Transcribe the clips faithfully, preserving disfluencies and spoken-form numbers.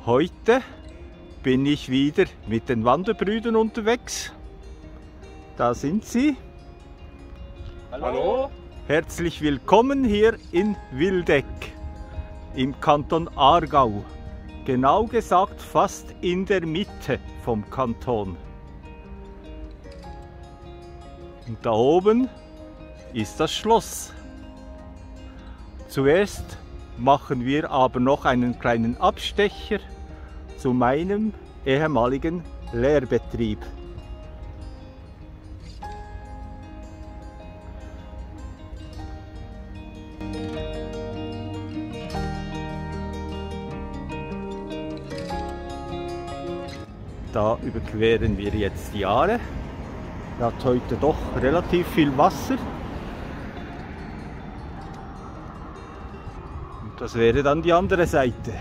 Heute bin ich wieder mit den Wanderbrüdern unterwegs. Da sind sie. Hallo. Herzlich willkommen hier in Wildeck im Kanton Aargau. Genau gesagt fast in der Mitte vom Kanton. Und da oben ist das Schloss. Zuerst machen wir aber noch einen kleinen Abstecher zu meinem ehemaligen Lehrbetrieb. Da überqueren wir jetzt die Aare. Er hat heute doch relativ viel Wasser. Und das wäre dann die andere Seite.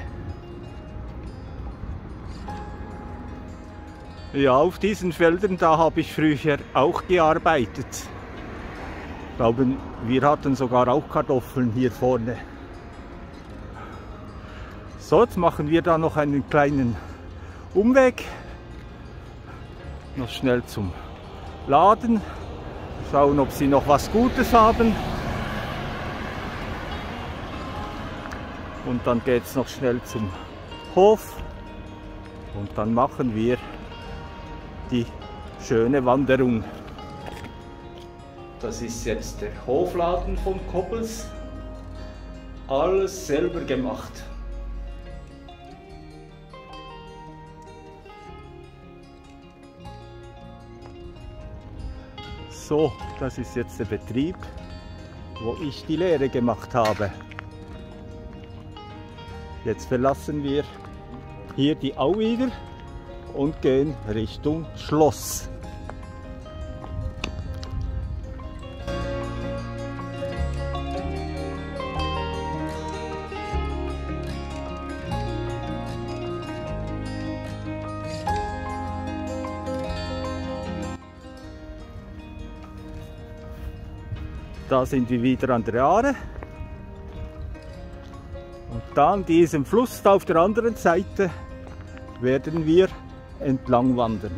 Ja, auf diesen Feldern, da habe ich früher auch gearbeitet. Ich glaube, wir hatten sogar auch Kartoffeln hier vorne. So, jetzt machen wir da noch einen kleinen Umweg. Noch schnell zum Laden. Schauen, ob sie noch was Gutes haben. Und dann geht es noch schnell zum Hof. Und dann machen wir die schöne Wanderung. Das ist jetzt der Hofladen von Koppels. Alles selber gemacht. So, das ist jetzt der Betrieb, wo ich die Lehre gemacht habe. Jetzt verlassen wir hier die Au wieder und gehen Richtung Schloss. Da sind wir wieder an der Aare. Und da an diesem Fluss da auf der anderen Seite werden wir entlang wandern.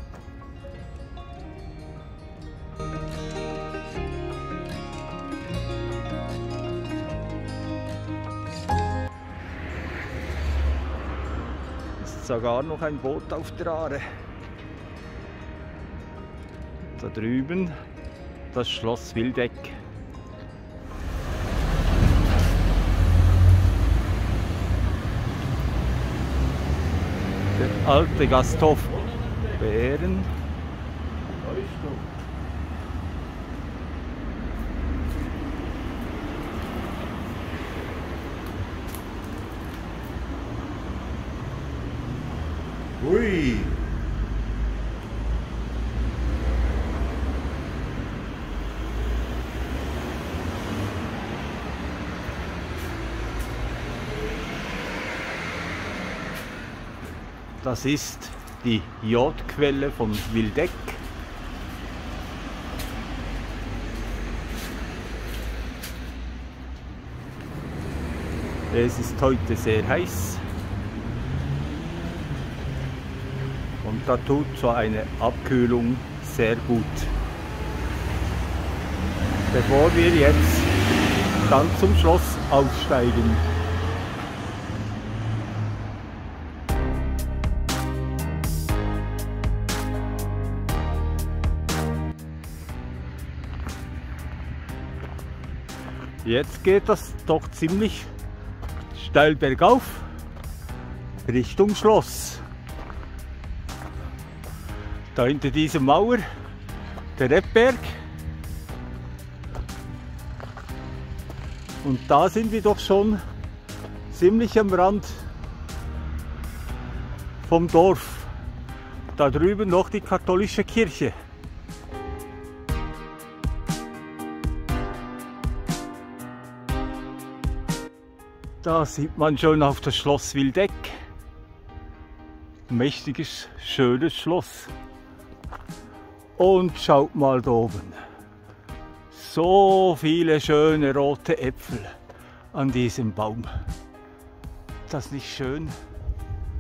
Es ist sogar noch ein Boot auf der Aare. Da drüben das Schloss Wildeck. Der alte Gasthof Bären. Ui. Das ist die Jodquelle von Wildeck. Es ist heute sehr heiß und da tut so eine Abkühlung sehr gut. Bevor wir jetzt dann zum Schloss aufsteigen. Jetzt geht das doch ziemlich steil bergauf Richtung Schloss. Da hinter dieser Mauer der Rebberg. Und da sind wir doch schon ziemlich am Rand vom Dorf. Da drüben noch die katholische Kirche. Da sieht man schon auf das Schloss Wildeck. Mächtiges, schönes Schloss. Und schaut mal da oben. So viele schöne rote Äpfel an diesem Baum. Das nicht schön?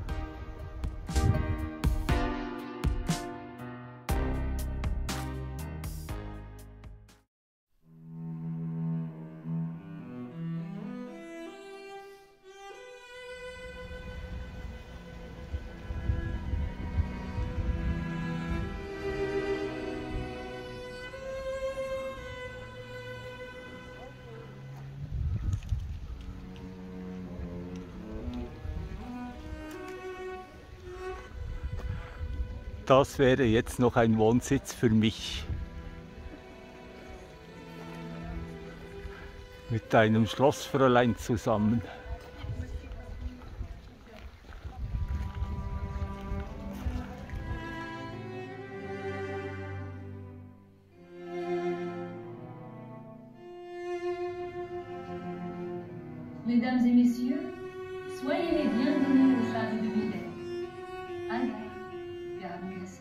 Das wäre jetzt noch ein Wohnsitz für mich. Mit einem Schlossfräulein zusammen. Mesdames et Messieurs, soyez les bienvenus au château de Villers. Albert, gern gesehen.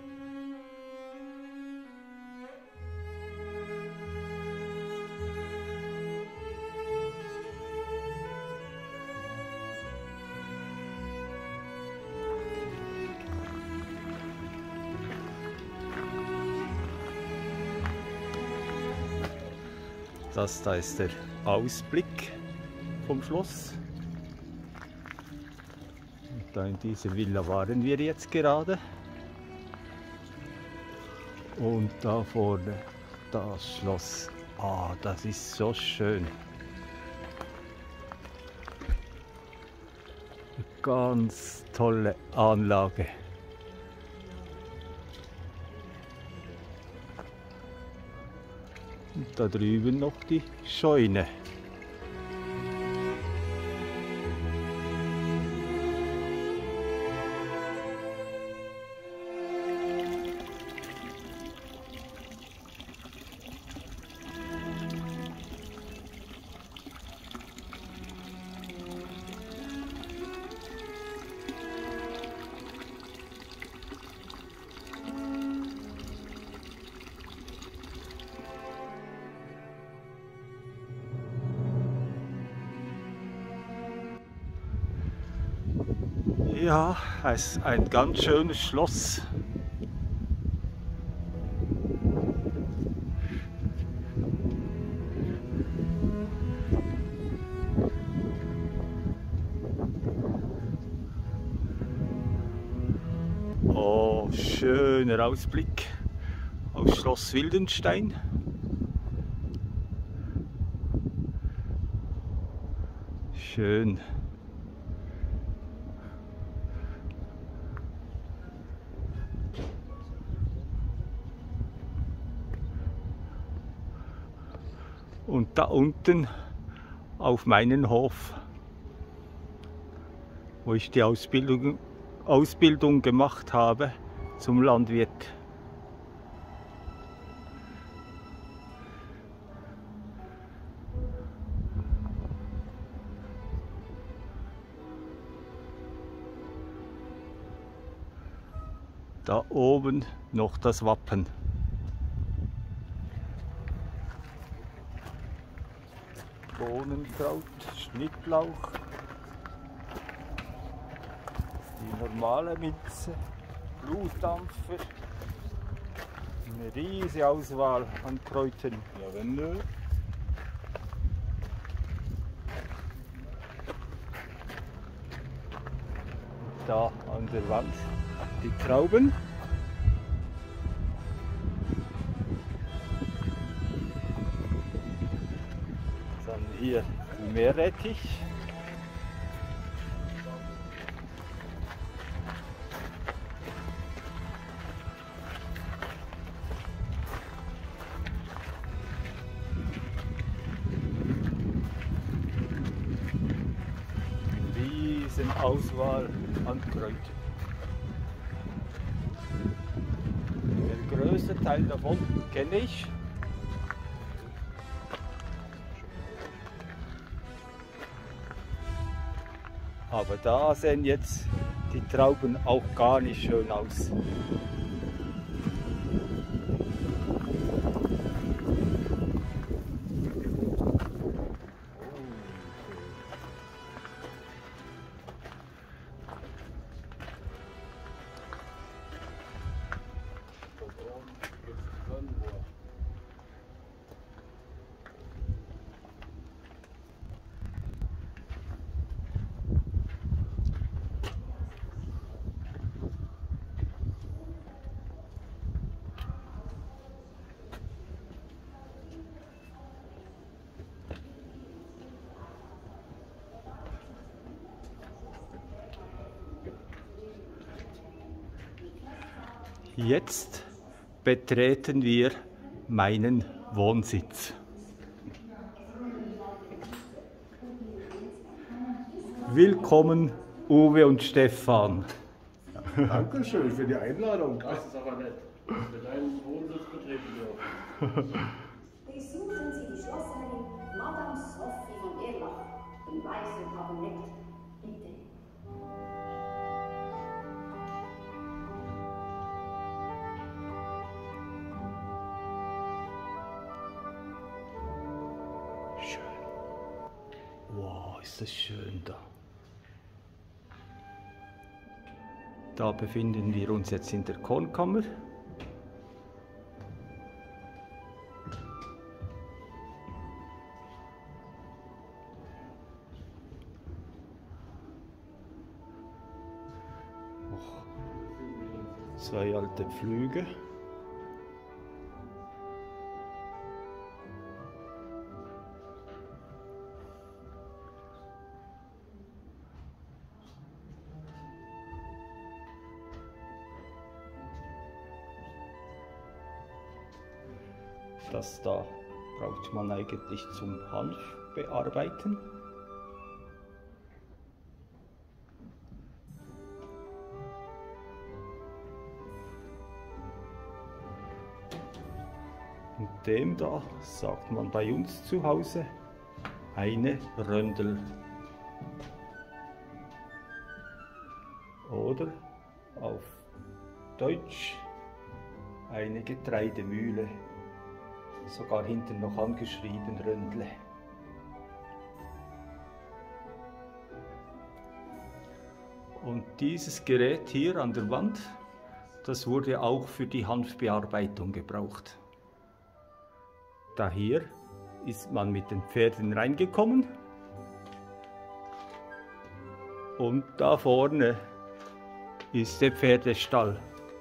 Das da ist der Ausblick vom Schloss. Und da in dieser Villa waren wir jetzt gerade. Und da vorne das Schloss. Ah, das ist so schön. Eine ganz tolle Anlage. Und da drüben noch die Scheune. Ja, es ist ein ganz schönes Schloss. Oh, schöner Ausblick auf Schloss Wildenstein. Schön. Und da unten auf meinen Hof, wo ich die Ausbildung, Ausbildung gemacht habe zum Landwirt. Da oben noch das Wappen. Bohnenkraut, Schnittlauch, die normale Minze, Blutdampfer, eine riesige Auswahl an Kräutern. Ja, wenn nö. Da an der Wand die Trauben. Dann hier Meerrettich. Riesen Auswahl an Kräutern. Der größte Teil davon kenne ich. Aber da sehen jetzt die Trauben auch gar nicht schön aus. Jetzt betreten wir meinen Wohnsitz. Willkommen, Uwe und Stefan. Dankeschön für die Einladung. Das ist aber nett. Für deinen Wohnsitz betreten dürfen. Besuchen Sie die Schlosserin Madame Sophie von Erlach im weißen Kabinett, bitte. Schön. Wow, ist das schön da. Da befinden wir uns jetzt in der Kornkammer. Noch zwei alte Pflüge. Das da braucht man eigentlich zum Hanf bearbeiten. Und dem da sagt man bei uns zu Hause eine Röndel. Oder auf Deutsch eine Getreidemühle. Sogar hinten noch angeschrieben Röndle. Und dieses Gerät hier an der Wand, das wurde auch für die Hanfbearbeitung gebraucht. Da hier ist man mit den Pferden reingekommen und da vorne ist der Pferdestall.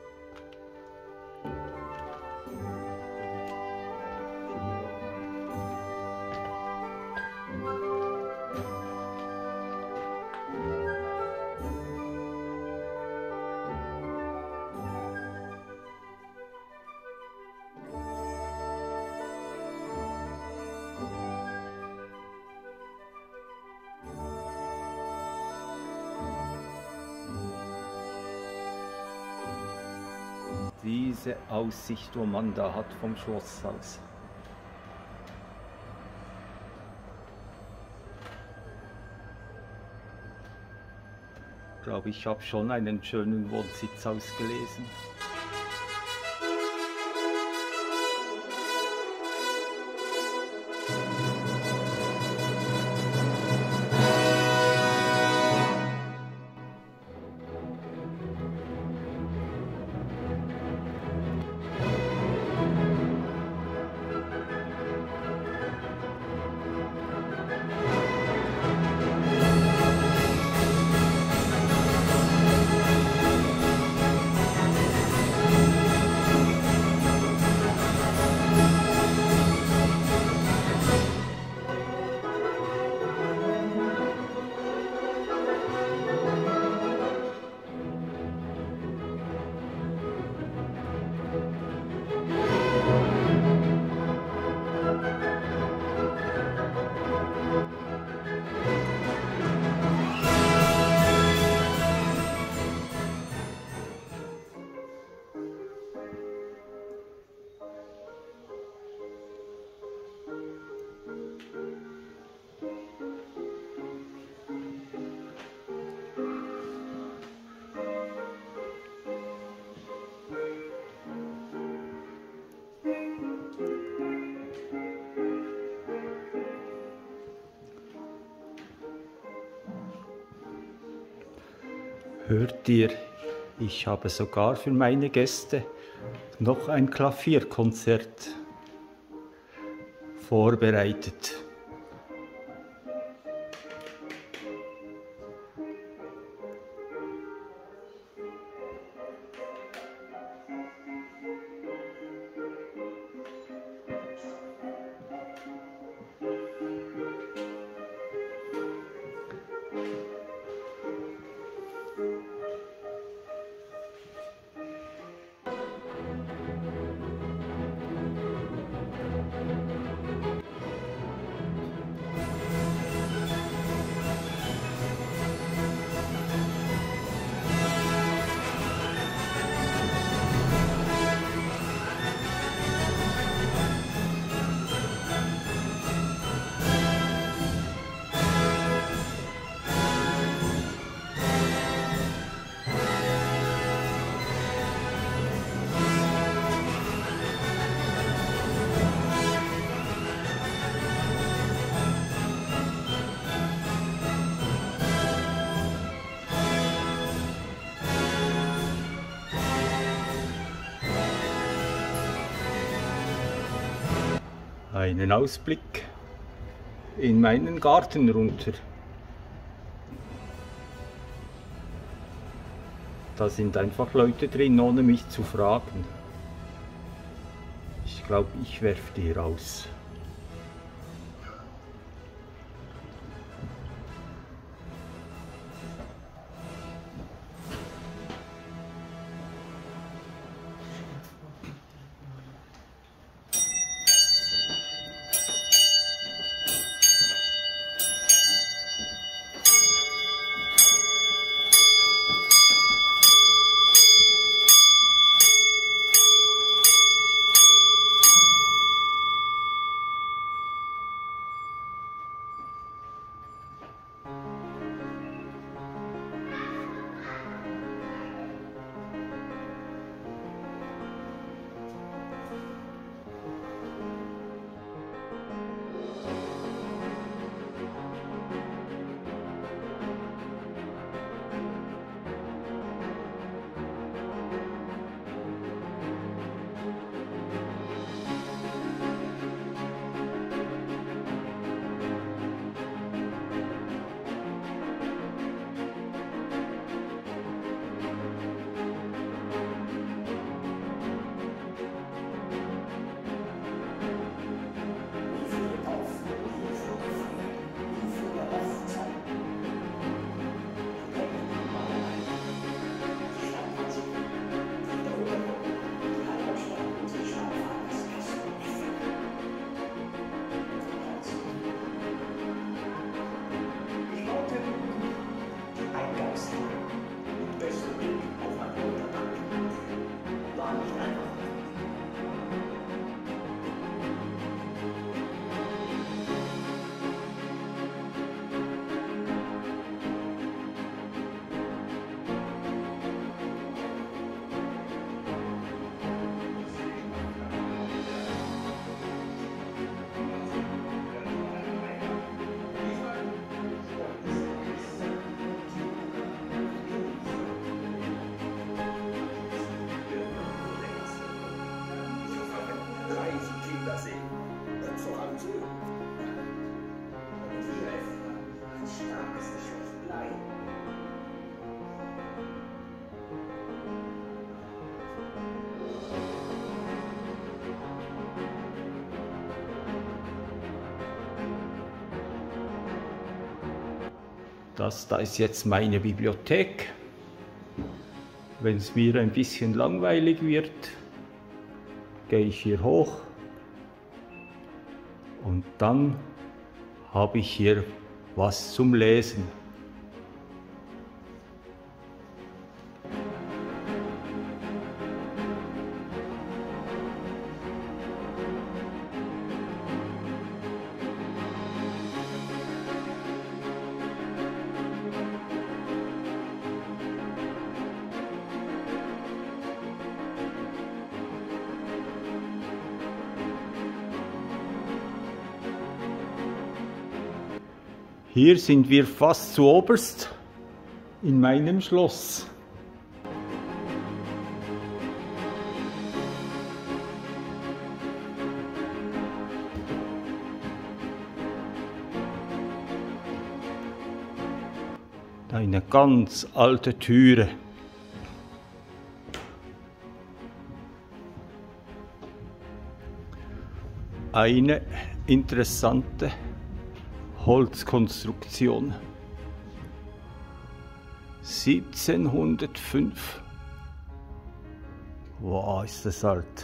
Diese Aussicht, wo man da hat vom Schlosshaus. Ich glaube, ich habe schon einen schönen Wohnsitz ausgelesen. Hört ihr, ich habe sogar für meine Gäste noch ein Klavierkonzert vorbereitet. einen Ausblick in meinen Garten runter. Da sind einfach Leute drin, ohne mich zu fragen. Ich glaube, ich werfe die raus. Das da ist jetzt meine Bibliothek. Wenn es mir ein bisschen langweilig wird, gehe ich hier hoch und dann habe ich hier was zum Lesen. Hier sind wir fast zu oberst in meinem Schloss. Eine ganz alte Türe. Eine interessante Holzkonstruktion. siebzehnhundertfünf. Wow, ist das alt.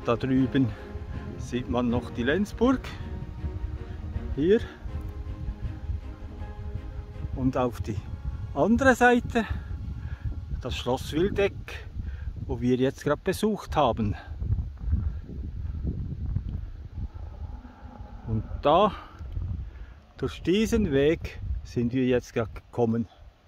Da drüben sieht man noch die Lenzburg. Hier. Und auf die andere Seite das Schloss Wildeck, wo wir jetzt gerade besucht haben. Und da, durch diesen Weg, sind wir jetzt gerade gekommen.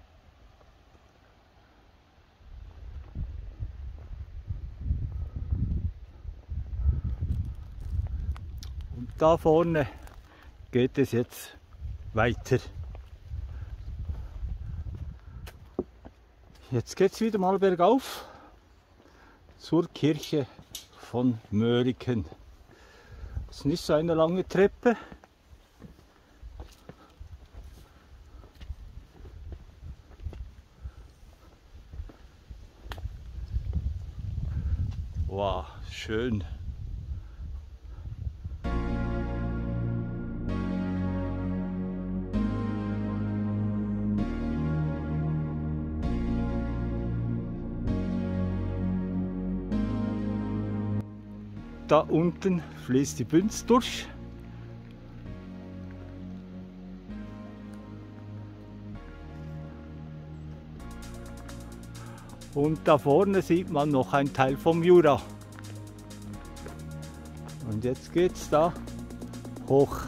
Und da vorne geht es jetzt weiter. Jetzt geht es wieder mal bergauf zur Kirche von Mörike. Das ist nicht so eine lange Treppe. Wow, schön. Da unten fließt die Bünz durch. Und da vorne sieht man noch einen Teil vom Jura. Und jetzt geht es da hoch.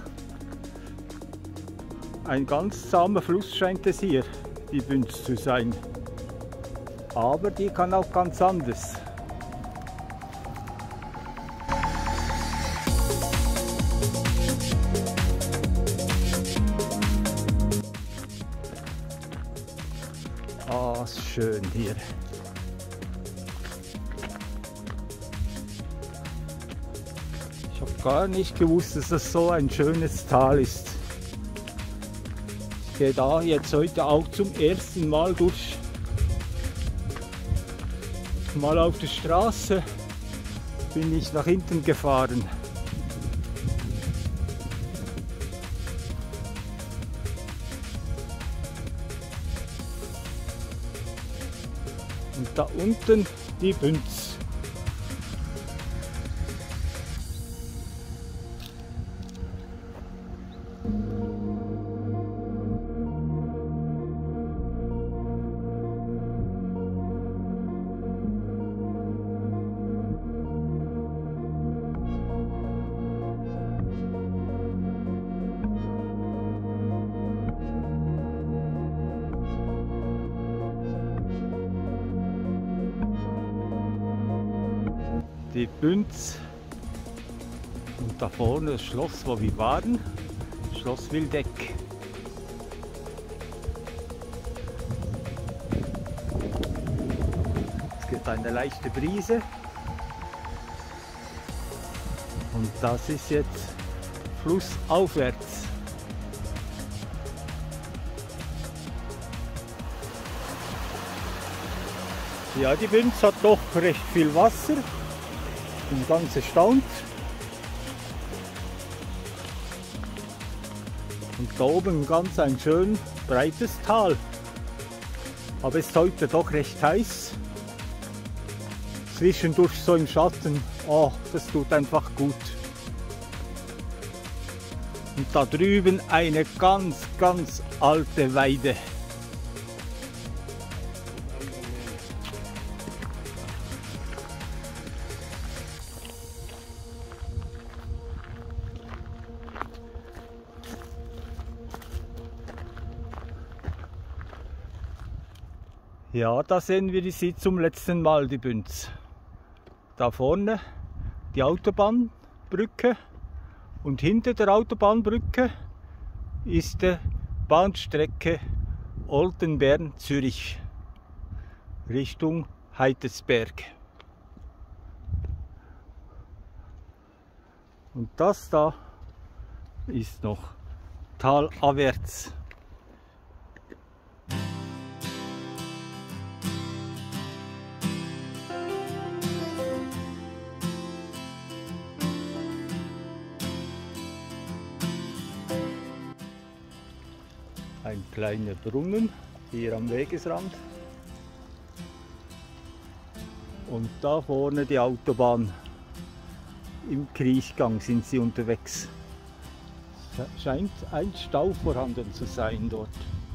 Ein ganz zahmer Fluss scheint es hier, die Bünz zu sein. Aber die kann auch ganz anders. Ah, schön hier. Ich habe gar nicht gewusst, dass das so ein schönes Tal ist. Ich gehe da jetzt heute auch zum ersten Mal durch. Mal auf der Straße bin ich nach hinten gefahren. Und da unten die Bünz. Die Bünz und da vorne das Schloss, wo wir waren, Schloss Wildeck. Es gibt eine leichte Brise und das ist jetzt flussaufwärts. Ja, die Bünz hat doch recht viel Wasser. Bin ganz erstaunt. Und da oben ganz ein schön breites Tal. Aber es ist heute doch recht heiß. Zwischendurch so im Schatten. Oh, das tut einfach gut. Und da drüben eine ganz, ganz alte Weide. Ja, da sehen wir sie zum letzten Mal, die Bünz. Da vorne die Autobahnbrücke und hinter der Autobahnbrücke ist die Bahnstrecke Olten-Bern-Zürich Richtung Heidesberg. Und das da ist noch talabwärts. Ein kleiner Brunnen hier am Wegesrand und da vorne die Autobahn. im Kriechgang sind sie unterwegs. Es scheint ein Stau vorhanden zu sein dort.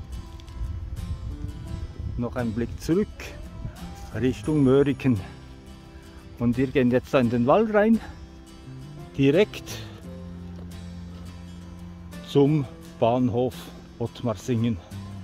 Noch ein Blick zurück Richtung Mörike. Und wir gehen jetzt in den Wald rein, direkt zum Bahnhof Ottmarsingen.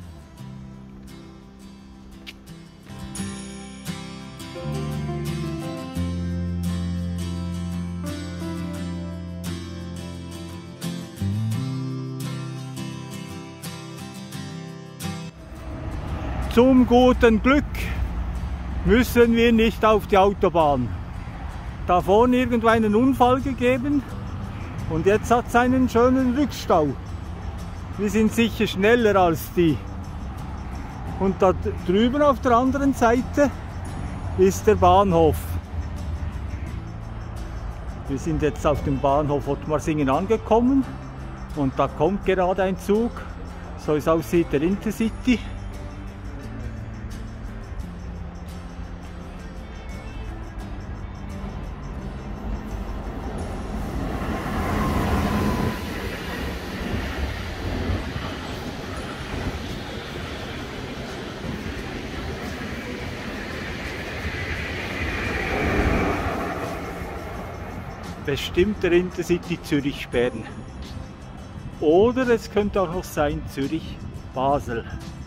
Zum guten Glück müssen wir nicht auf die Autobahn. Da vorne irgendwo einen Unfall gegeben und jetzt hat es einen schönen Rückstau. Wir sind sicher schneller als die. Und da drüben auf der anderen Seite ist der Bahnhof. Wir sind jetzt auf dem Bahnhof Ottmarsingen angekommen und da kommt gerade ein Zug, so es aussieht, der Intercity. Bestimmt der Intercity Zürich-Bern. Oder es könnte auch noch sein Zürich-Basel.